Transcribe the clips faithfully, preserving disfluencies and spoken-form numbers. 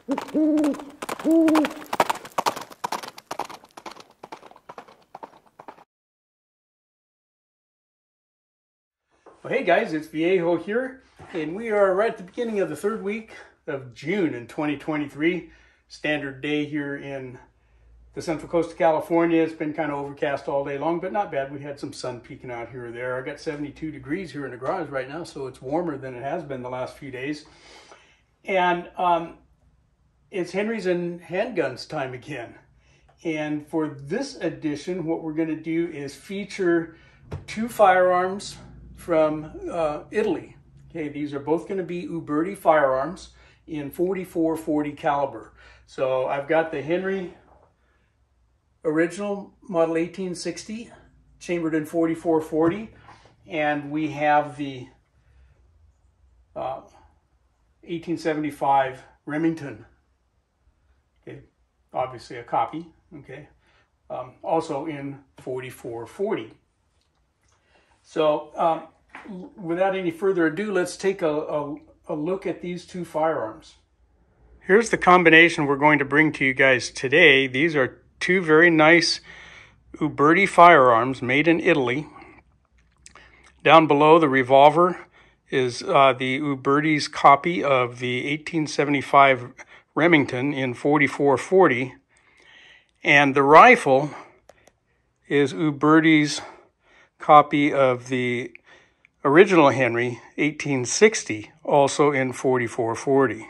Well, hey guys, it's Viejo here, and we are right at the beginning of the third week of June in twenty twenty-three. Standard day here in the central coast of California. It's been kind of overcast all day long, but not bad. We had some sun peeking out here or there. I got seventy-two degrees here in the garage right now, so it's warmer than it has been the last few days. And um, it's Henry's and Handguns time again. And for this edition, what we're going to do is feature two firearms from uh, Italy. Okay, these are both going to be Uberti firearms in forty-four forty caliber. So I've got the Henry original model eighteen sixty chambered in forty-four forty, and we have the uh, eighteen seventy-five Remington. Okay, obviously a copy. Okay, um, also in forty-four forty. So um, without any further ado, let's take a, a, a look at these two firearms. Here's the combination we're going to bring to you guys today. These are two very nice Uberti firearms made in Italy. Down below, the revolver is uh, the Uberti's copy of the eighteen seventy-five Remington in forty-four forty. And the rifle is Uberti's copy of the original Henry eighteen sixty, also in forty-four forty.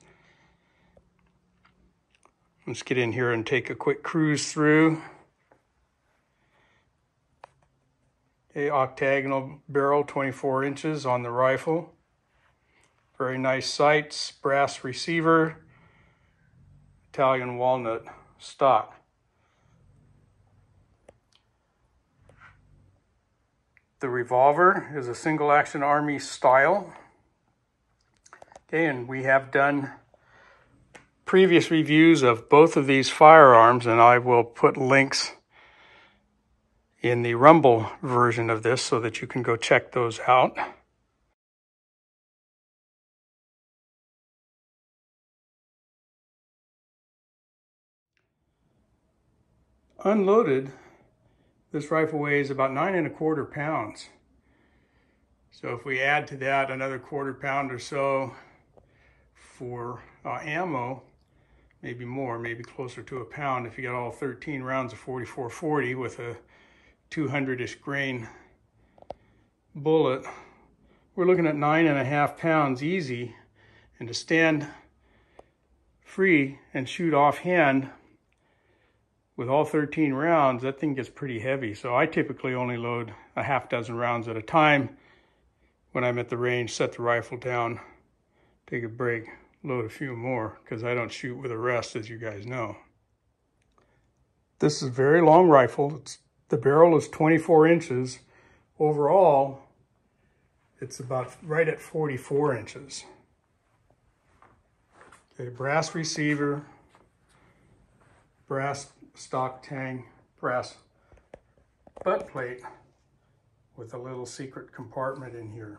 Let's get in here and take a quick cruise through. A octagonal barrel, twenty-four inches on the rifle. Very nice sights, brass receiver, Italian walnut stock. The revolver is a single action army style. Okay, and we have done previous reviews of both of these firearms, and I will put links in the Rumble version of this so that you can go check those out. Unloaded, this rifle weighs about nine and a quarter pounds. So if we add to that another quarter pound or so for uh, ammo, maybe more, maybe closer to a pound if you got all thirteen rounds of forty-four forty with a two hundred-ish grain bullet, we're looking at nine and a half pounds easy. And to stand free and shoot offhand with all thirteen rounds, that thing gets pretty heavy. So I typically only load a half dozen rounds at a time. When I'm at the range, set the rifle down, take a break, load a few more, because I don't shoot with a rest, as you guys know. This is a very long rifle. It's, the barrel is twenty-four inches. Overall, it's about right at forty-four inches. Okay, brass receiver, brass stock tang, brass butt plate with a little secret compartment in here.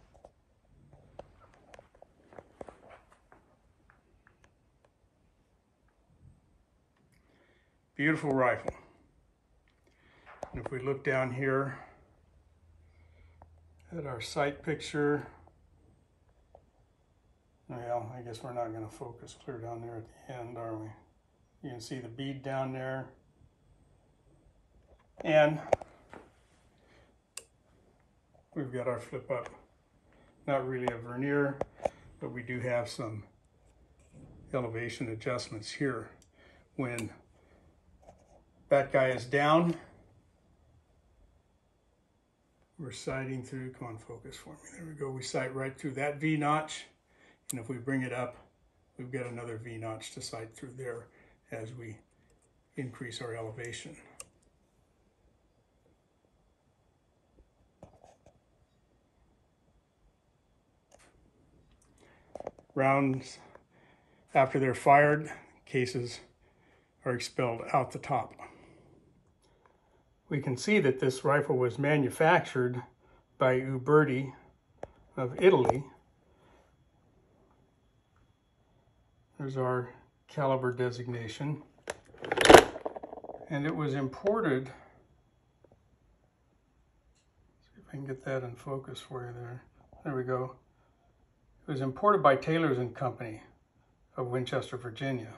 Beautiful rifle. And if we look down here at our sight picture, well, I guess we're not going to focus clear down there at the end, are we? You can see the bead down there. And we've got our flip up. Not really a vernier, but we do have some elevation adjustments here. When that guy is down, we're sighting through, come on, focus for me. There we go, we sight right through that V-notch. And if we bring it up, we've got another V-notch to sight through there as we increase our elevation. Rounds, after they're fired, cases are expelled out the top. We can see that this rifle was manufactured by Uberti of Italy. There's our caliber designation. And it was imported, see if I can get that in focus for you there. There we go. It was imported by Taylors and Company of Winchester, Virginia.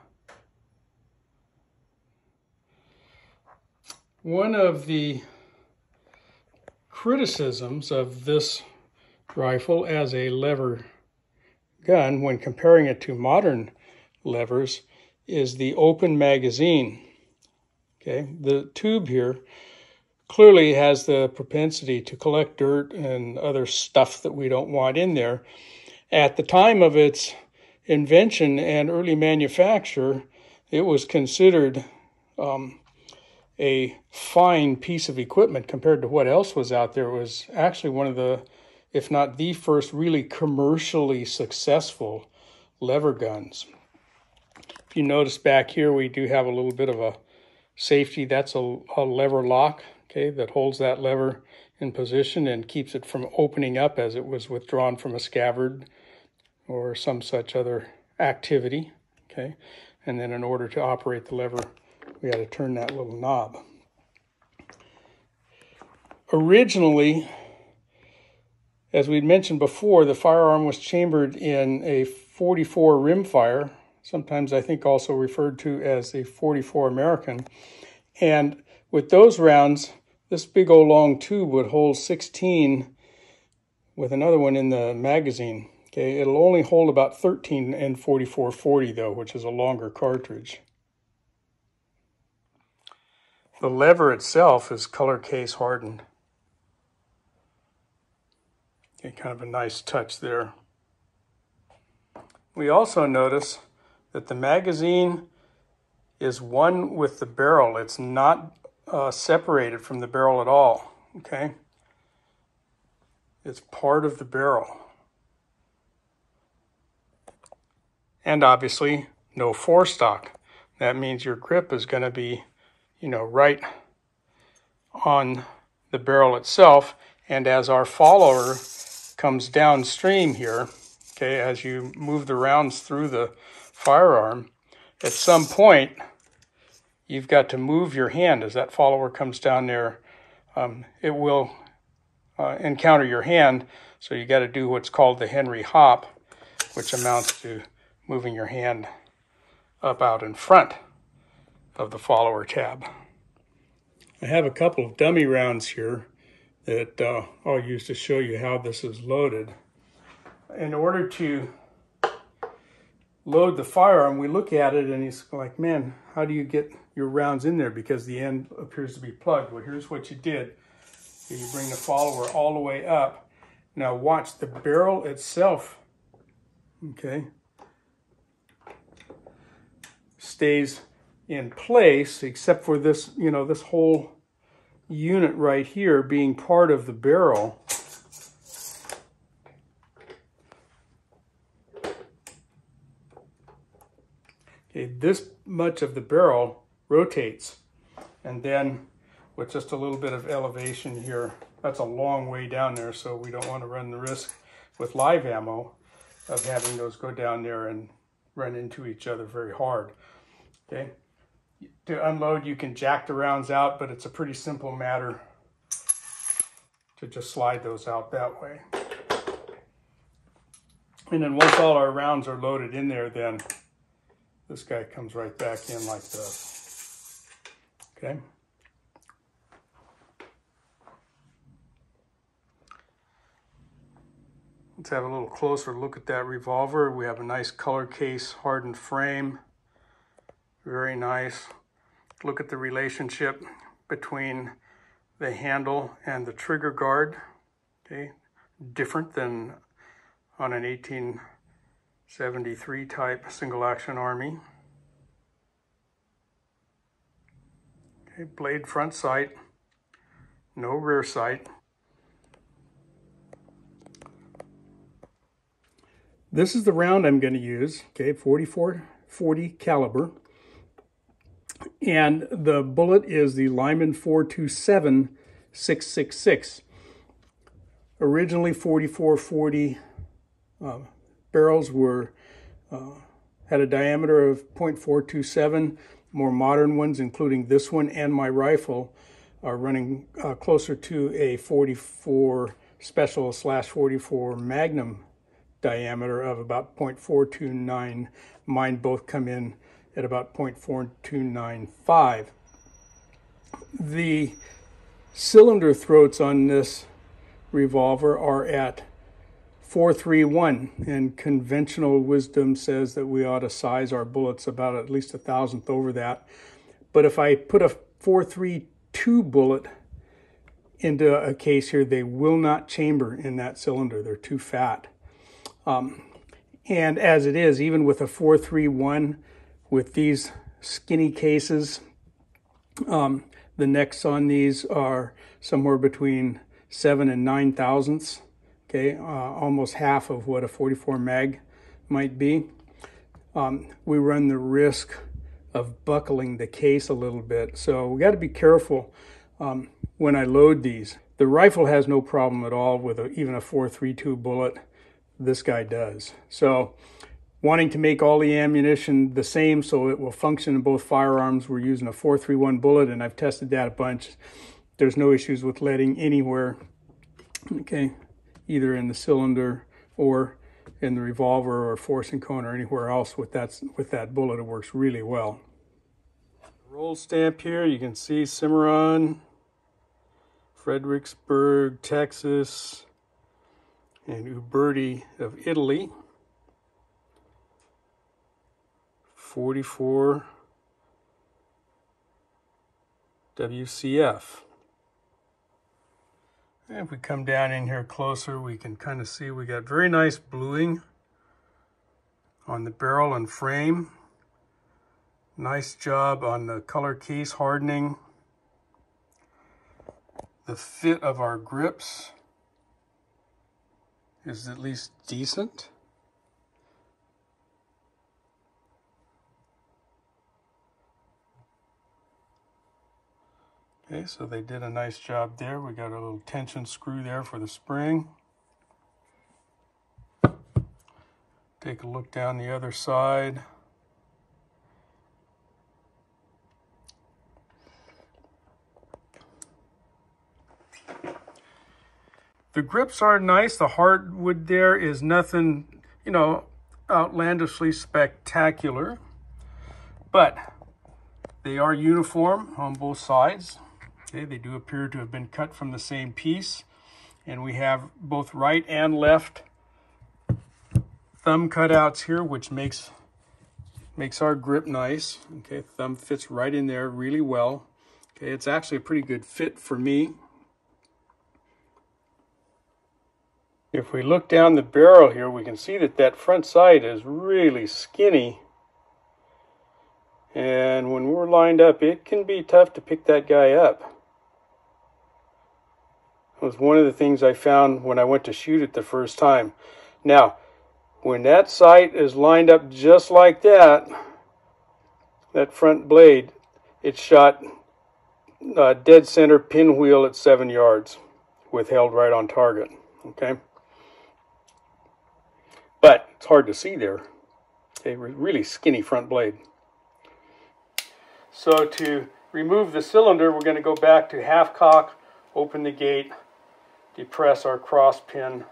One of the criticisms of this rifle as a lever gun, when comparing it to modern levers, is the open magazine. Okay, the tube here clearly has the propensity to collect dirt and other stuff that we don't want in there. At the time of its invention and early manufacture, it was considered um, a fine piece of equipment compared to what else was out there. It was actually one of the, if not the first, really commercially successful lever guns. If you notice back here, we do have a little bit of a safety. That's a, a lever lock, okay, that holds that lever in position and keeps it from opening up as it was withdrawn from a scabbard or some such other activity, okay. And then in order to operate the lever, we had to turn that little knob. Originally, as we'd mentioned before, the firearm was chambered in a forty-four rimfire, sometimes I think also referred to as a forty-four American. And with those rounds, this big old long tube would hold sixteen with another one in the magazine. Okay, it'll only hold about thirteen in forty-four forty though, which is a longer cartridge. The lever itself is color case hardened. Okay, kind of a nice touch there. We also notice that the magazine is one with the barrel. It's not uh, separated from the barrel at all, okay? It's part of the barrel. And obviously, no forestock. That means your grip is going to be, you know, right on the barrel itself. And as our follower comes downstream here, okay, as you move the rounds through the firearm, at some point, you've got to move your hand as that follower comes down there. Um, it will uh, encounter your hand, so you got to do what's called the Henry hop, which amounts to moving your hand up out in front of the follower tab. I have a couple of dummy rounds here that uh, I'll use to show you how this is loaded. In order to load the firearm, we look at it and it's like, man, how do you get your rounds in there? Because the end appears to be plugged. Well, here's what you did. You bring the follower all the way up. Now watch the barrel itself, okay, stays in place except for this, you know, this whole unit right here being part of the barrel. Okay, this much of the barrel rotates, and then with just a little bit of elevation here, that's a long way down there, so we don't want to run the risk with live ammo of having those go down there and run into each other very hard. Okay, to unload, you can jack the rounds out, but it's a pretty simple matter to just slide those out that way. And then once all our rounds are loaded in there, then this guy comes right back in like this. Okay. Let's have a little closer look at that revolver. We have a nice color case hardened frame. Very nice. Look at the relationship between the handle and the trigger guard. Okay, different than on an eighteen seventy-three type single action Army. Okay, blade front sight, no rear sight. This is the round I'm going to use, okay, forty-four forty caliber. And the bullet is the Lyman four two seven six six six. Originally forty-four forty uh, barrels were uh, had a diameter of point four two seven. More modern ones, including this one and my rifle, are running uh, closer to a forty-four special slash forty-four Magnum diameter of about point four two nine. Mine both come in at about point four two nine five. The cylinder throats on this revolver are at four three one, and conventional wisdom says that we ought to size our bullets about at least a thousandth over that. But if I put a four three two bullet into a case here, they will not chamber in that cylinder. They're too fat. Um, and as it is, even with a four three one, with these skinny cases, um, the necks on these are somewhere between seven and nine thousandths. Okay, uh, almost half of what a forty-four mag might be. Um, we run the risk of buckling the case a little bit, so we got to be careful um, when I load these. The rifle has no problem at all with a, even a four three two bullet. This guy does. So, wanting to make all the ammunition the same so it will function in both firearms, we're using a four three one bullet, and I've tested that a bunch. There's no issues with leading anywhere. Okay. Either in the cylinder or in the revolver or forcing cone or anywhere else with that, with that bullet. It works really well. Roll stamp here, you can see Cimarron, Fredericksburg, Texas, and Uberti of Italy. forty-four W C F. If we come down in here closer, we can kind of see we got very nice bluing on the barrel and frame. Nice job on the color case hardening. The fit of our grips is at least decent. Okay, so they did a nice job there. We got a little tension screw there for the spring. Take a look down the other side. The grips are nice. The hardwood there is nothing, you know, outlandishly spectacular, but they are uniform on both sides. Okay, they do appear to have been cut from the same piece, and we have both right and left thumb cutouts here, which makes makes our grip nice. Okay, thumb fits right in there really well. Okay, it's actually a pretty good fit for me. If we look down the barrel here, we can see that that front side is really skinny. And when we're lined up, it can be tough to pick that guy up. It was one of the things I found when I went to shoot it the first time. Now, when that sight is lined up just like that, that front blade, it's shot uh, dead center pinwheel at seven yards, withheld right on target. Okay, but it's hard to see there. A really skinny front blade. So to remove the cylinder, we're going to go back to half cock, open the gate, depress our cross pin,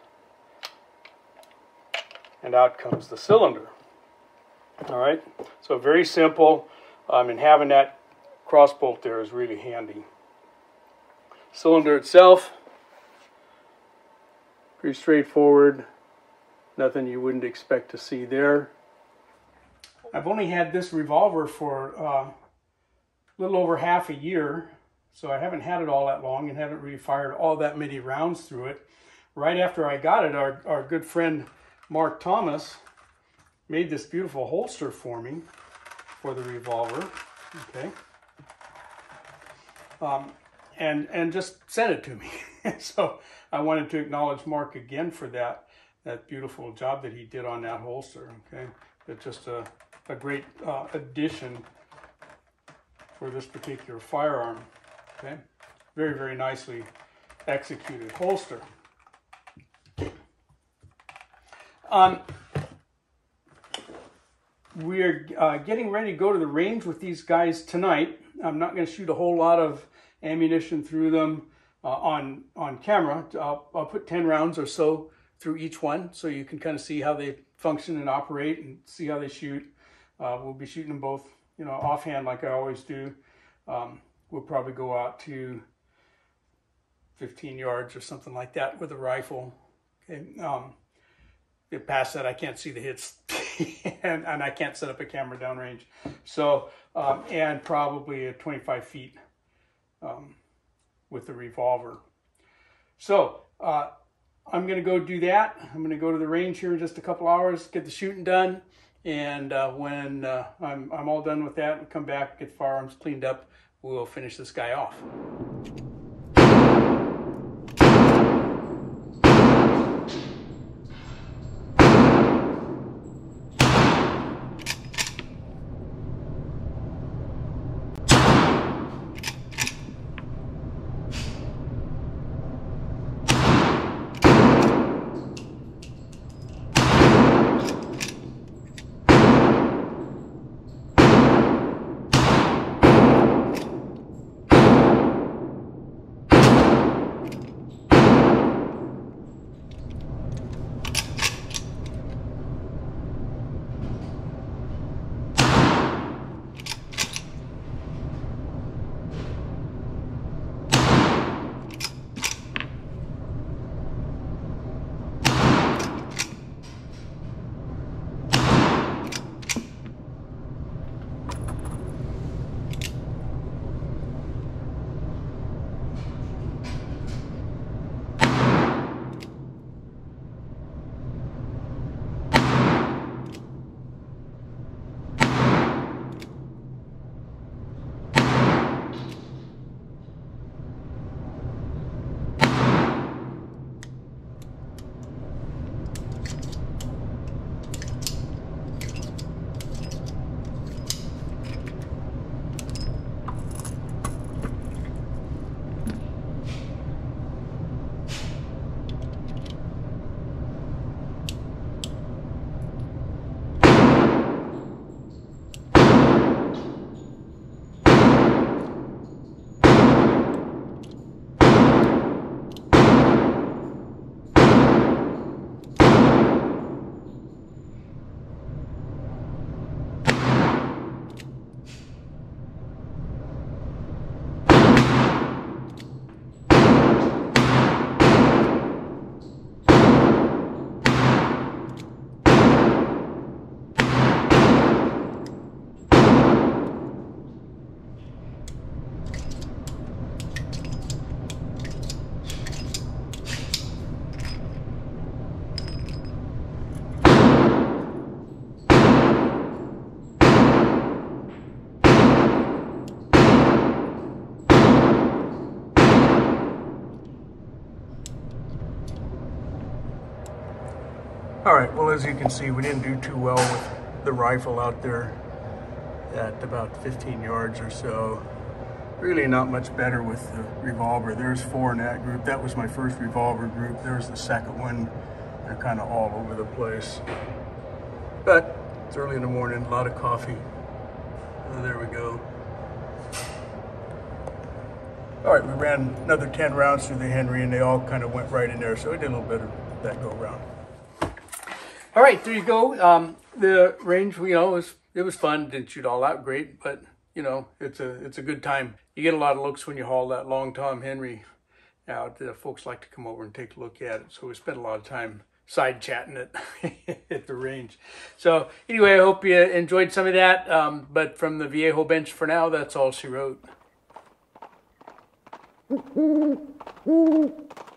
and out comes the cylinder. All right, so very simple, um, and having that cross bolt there is really handy. Cylinder itself, pretty straightforward, nothing you wouldn't expect to see there. I've only had this revolver for uh, a little over half a year, so I haven't had it all that long and haven't really fired all that many rounds through it. Right after I got it, our, our good friend Mark Thomas made this beautiful holster for me for the revolver, okay, um, and and just sent it to me. So I wanted to acknowledge Mark again for that that beautiful job that he did on that holster. Okay, it's just a a great uh, addition for this particular firearm. Okay, very very nicely executed holster. Um, we're uh, getting ready to go to the range with these guys tonight. I'm not going to shoot a whole lot of ammunition through them uh, on on camera. I'll, I'll put ten rounds or so through each one, so you can kind of see how they function and operate and see how they shoot. Uh, we'll be shooting them both, you know, offhand like I always do. Um, we'll probably go out to fifteen yards or something like that with a rifle. Okay. Um, Get past that, I can't see the hits, and, and I can't set up a camera downrange. So, um, and probably at twenty-five feet um, with the revolver. So, uh, I'm going to go do that. I'm going to go to the range here in just a couple hours, get the shooting done, and uh, when uh, I'm, I'm all done with that, we'll come back, get firearms cleaned up, we'll finish this guy off. All right, well, as you can see, we didn't do too well with the rifle out there at about fifteen yards or so. Really not much better with the revolver. There's four in that group. That was my first revolver group. There's the second one. They're kind of all over the place. But it's early in the morning, a lot of coffee. Oh, there we go. All right, we ran another ten rounds through the Henry, and they all kind of went right in there, so we did a little bit of that go round. All right, there you go. Um, the range, you know, was it was fun. Didn't shoot all out great, but you know, it's a it's a good time. You get a lot of looks when you haul that long Tom Henry out. Uh, folks like to come over and take a look at it, so we spent a lot of time side chatting it at the range. So anyway, I hope you enjoyed some of that. Um, but from the Viejo bench for now, that's all she wrote.